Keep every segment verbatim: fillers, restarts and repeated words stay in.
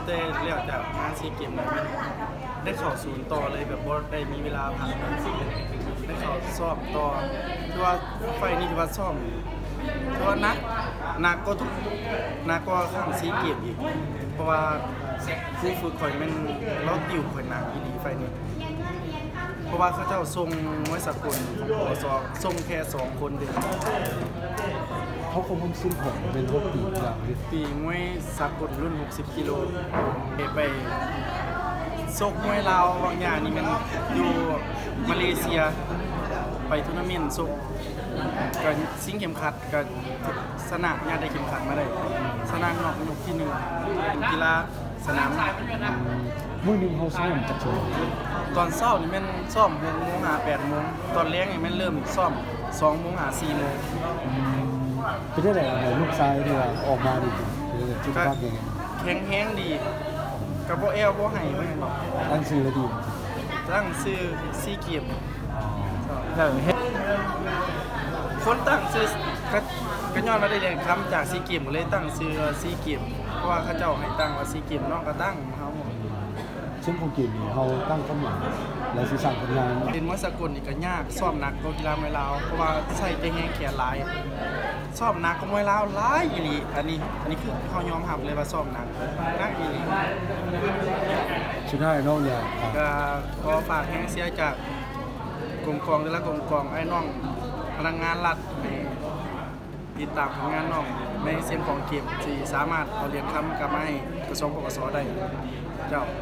แต่เรียกจากงานซีเกมแบบได้เข้าศูนย์ต่อเลยแบบบ่ได้มีเวลาพักได้เข้าซ้อมต่อที่ว่าไฟนี่ที่ว่าซ้อมที่ว่านักนักก็ทุกนักก็ข้างซีเกมอีกเพราะว่าผู้ฝึกข่อยมันเราติวข่อยหนักอีหลีไฟนี่เพราะว่าเขาเจ้าทรงมวยสากลของปสทรงแค่สองคนเดียวเขาคงมุ่งสิ้นผมเป็นรถปีกอย่างปีมวยสากลรุ่นหกสิบกิโลไปซกมวยลาวบางอย่างนี่มันอยู่มาเลเซียไปทัวร์นาเมนต์ซกกับซิงเข็มขัดกับสนามญาได้เข็มขัดมาได้สนามนอกยกที่หนึ่งกีฬาสนามมือหนึ่งเขาซ้อมจัดโชว์ตอนเช้านี่มันซ้อมหกโมงหาแปดโมงตอนเลี้ยงนี่มันเริ่มซ้อมสองโมงหาสี่โมงเป็นได้ไหนลูกชายเนี่ยออกมาดีจุดภาพยังไงแข็งแห้งดีกับโบเอลโบไห่ไม่หรอกตั้งชื่อเลยดีตั้งชื่อซีเกียมแล้วเฮ็ดคนตั้งชื่อก็ย้อนมาได้เรียนคำจากซีเกียมเลยตั้งชื่อซีเกียมเพราะว่าเขาเจ้าให้ตั้งว่าซีเกียมน้องก็ตั้งเขาหมดซึ่งของเกมนี้เขาตั้งข้อหมายและสื่อสารผลงานเป็นมวยสากลนี่ก็ยากซ้อมหนักกว่ากีฬามวยลาวเพราะว่าใส่ใจแห้งแขนหลายซ้อมหนักกว่ามวยลาวหลายอีหลีอันนี้อันนี้คือเขายอมรับเลยว่าซ้อมหนักนักอีหลีสุดท้ายน้องอยากก็ขอฝากแห้งเสียจากกรมกองแต่ละกรมกองไอ้น้องพนักงานรัฐติดตามผลงานน้องในเส้นของเกมที่สามารถเอาเหรียญคำกลับมาให้กระทรวงปกสได้เจ้า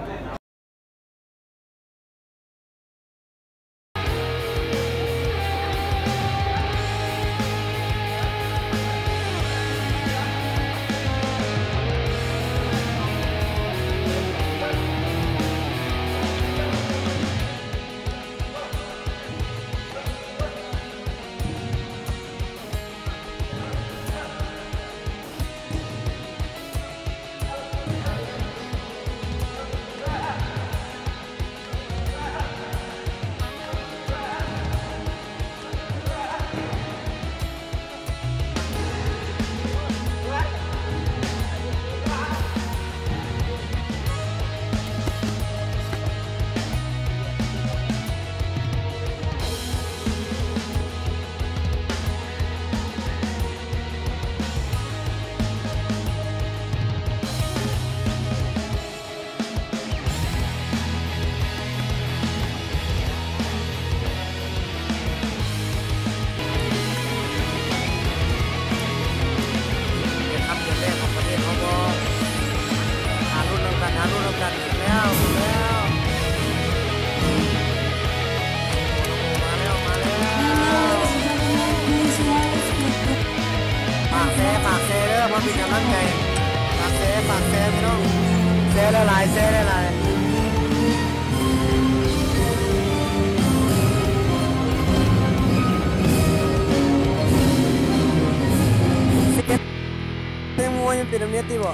เป็นกำลังใจฝากแซ่ฝากแซ่ไม่ต้องแซ่ละลายแซ่ละลายเต็มมวยยังเป็นอันนี้ตีบ่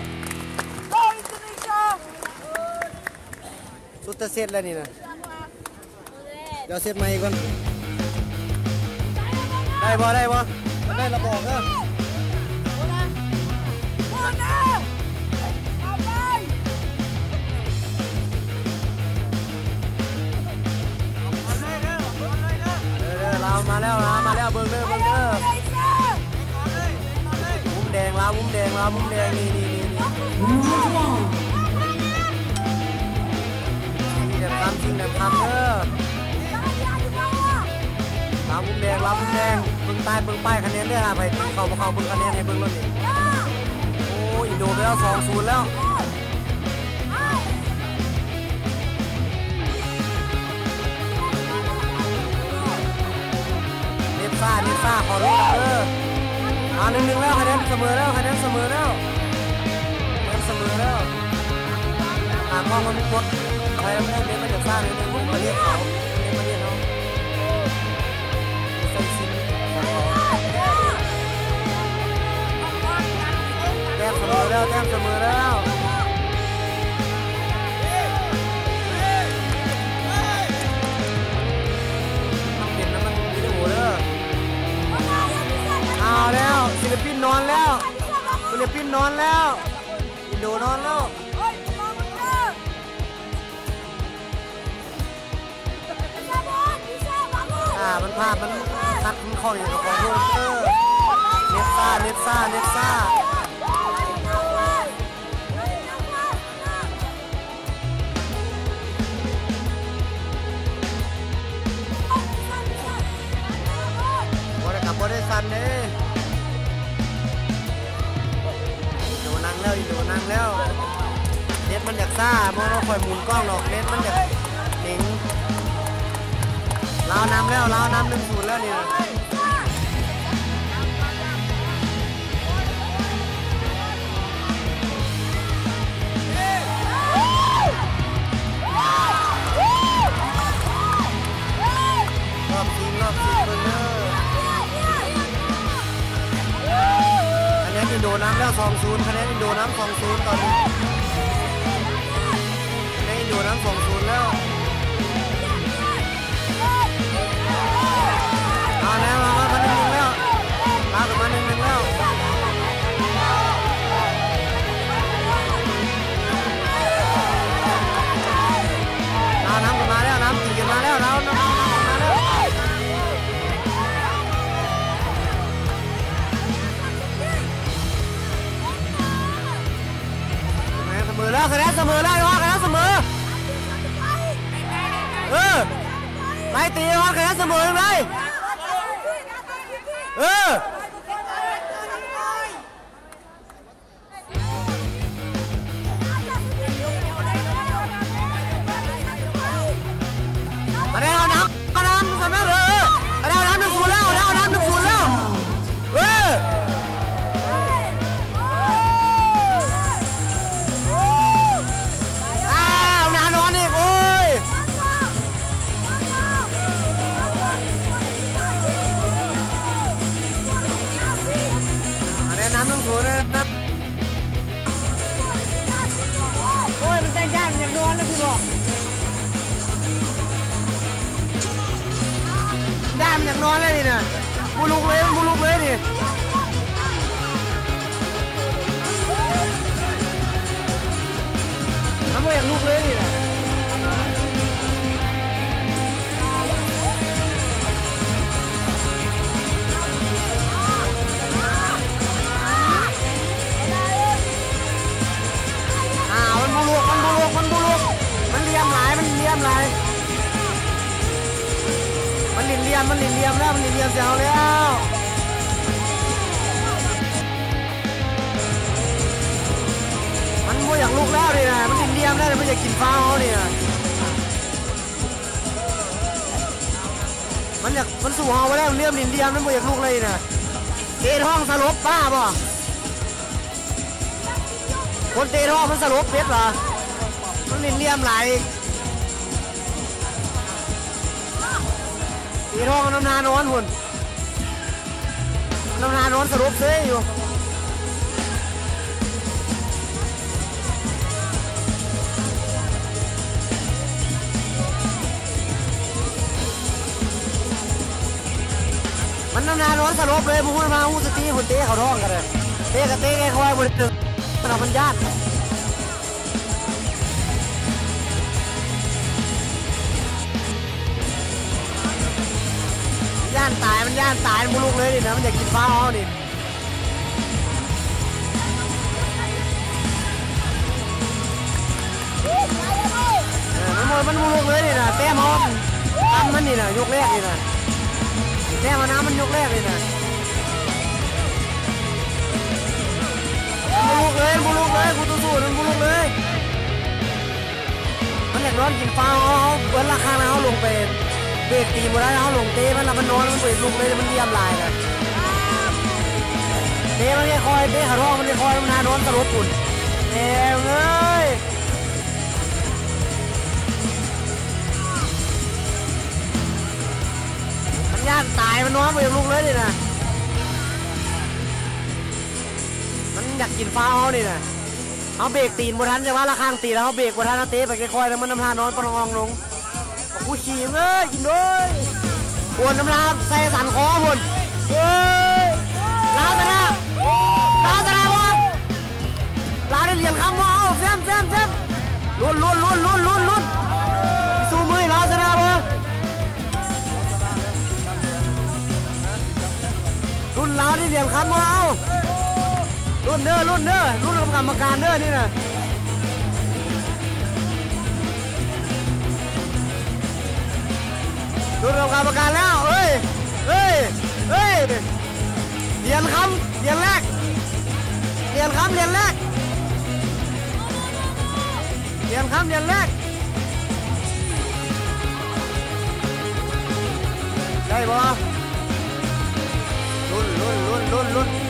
สุดจะเสร็จแล้วนี่นะเดี๋ยวเสร็จใหม่ก่อนได้บ่ได้บ่ได้ระบอกเด้อมาแล้วนะมาแล้วเบิ้งเด้อเบิ้งเด้อมุมแดงแล้วมุมแดงแล้วมุมแดงนี่นี่นี่เดี๋ยวทำจริงเดี๋ยวทำเด้อลามุมแดงลามุมแดงเบิ้งใต้เบิ้งป้ายคะแนนเด้อไปเขาเขาเบิ้งคะแนนให้เบิ้งรถนี่โอ้อินโดไปแล้วสองศูนย์แล้วซ่าเนซ่าขอรู้เอออ่าหนึ่งหนึ่งแล้วคะแนนเสมอแล้วคะแนนเสมอแล้วคะแนนเสมอแล้วหากว่ามันหมดใครไม่ได้เล่นมาจากซ่าเลยเนี่ยมาเรียกเขาเล่นมาเรียกเขาใส่ซิมแต้มเสมอแล้วแต้มเสมอแล้วเอาแล้วศิลปินนอนแล้วศิลปินนอนแล้วอินโดนอนแล้วามันภาพมันคัดมันข้ออยู่กับของโรเตอร์เน็ตซ่าเน็ตซ่าเน็ตซ่าบอได้กับบอได้ซันเด้อินโดนั่งแล้วอินโดนั่งแล้วเน็ตมันอยากซ่ามองเราคอยหมุนกล้องหรอกเน็ตมันอยากหนิงเรานำแล้วเรานำหนึ่งศูนย์แล้วนี่รอบทีมรอบทีมเบอร์เนอร์คะแนนอินโดน้ำแล้วสองศูนย์คะแนนอินโดน้ำสองศูนย์ตอนนี้คะแนนอินโดน้ำสองศูนย์แล้วมาแล้วมามาหนึ่งหนึ่งแล้วมาถึงมาหนึ่งหนึ่งแล้วน้ำน้ำกันมาแล้วน้ำตีกันมาแล้วน้ำน้ำมาแล้วเสมอแล้วคะแนนเสมอแล้วคะแนนเสมอเออไล่ตีว่าคะแนนเสมอเลยเออคะแนนเอาน้ำคะแนนเสมอเลยคะแนนเอาน้ำหนึ่งศูนย์แล้วเอาน้ำหนึ่งศูนย์แล้วเอออ้าวน้ำนอนอีกโอ้ยน้ำต้องถูนะน้ำโอ้ยมันแจ้งยากอย่างนอนนะพี่บอกได้มันอย่างนอนเลยนี่นะบูลุกเลยบูลุกเลยนี่น้ำมันอย่างลุกเลยนี่นะมันบุรุษมันเลียมหลายมันเลียมหลายมันลินเลียมมันลินเลียมแล้วมันลินเลียมเสียวแล้วมันไม่อยากลุกแล้วนี่นะมันลินเลียมแล้วมันอยากกินฟ้าเขาเนี่ยมันอยากมันสู่หอไปแล้วเลียมลินเลียมมันไม่อยากลุกเลยนะเตะท้องสลบป้าป่ะคนเตะท้องมันสลบเป็ดเหรอมันลินเลียมไหลตีทองน้ำนานอนหุ่นน้ำนานอนสรุปเซ่อยู่มันน้ำนานอนสรุปเลยมึงพูดมาหูสตีหุ่นเตะเขาท้องกันเลยเตะกับเตะแกคอยบนตึกมันเอามันญาติย่านตายมันย่านตายมันลุกเลยดินะมันอยากกินฟ้าอ๋อดิมันมันมันลุกเลยดินะแต้มอ๋อทำมันดินะยกแรกดินะแต้มน้ำมันยกแรกดินะมันลุกเลยมันลุกเลยกูตัวสู้มันลุกเลยมันอยากนอนกินฟ้าอ๋อเปิดราคาแล้วลงไปเบรกตีมาได้แล้วลงเตะมันละมันนอนมันเบรกลุกเลยมันเยี่ยมลายเลยเตะมันไม่คอยเตะขาท้องมันไม่คอยมันนานอนสลบปุ่นเอ้ยเอ้ยมันย่านตายมันนอนเบรกลุกเลยดินะมันอยากกินฟ้าเขาดินะเขาเบรกตีนบนทันจะว่าละข้างตีแล้วเขาเบรกบนทันเตะไปค่อยๆแล้วมันน้ำลายนอนปนองลงกูฉี่เอ้ยกินด้วยปวดน้ำลายใส่สันคอบุญเฮ้ยลาตนะลาตนะวะลาได้เหรียญคำว่าเอาแซมแซมแซมลุ้นลุ้นลุ้นลุ้นลุ้นลุ้นสู้มือลาตนะวะเอาที่เหรียญคำมาเอารุ่นเด้อรุ่นเด้อรุ่นกรรมการเด้อนี่นะรุ่นกรรมการแล้วเฮ้ยเฮ้ยเฮ้ยเหรียญคำเหรียญแรกเหรียญคำเหรียญแรกเหรียญคำเหรียญแรกได้ปะลุ้นลุ้นลุ้นลุ้นลุ้น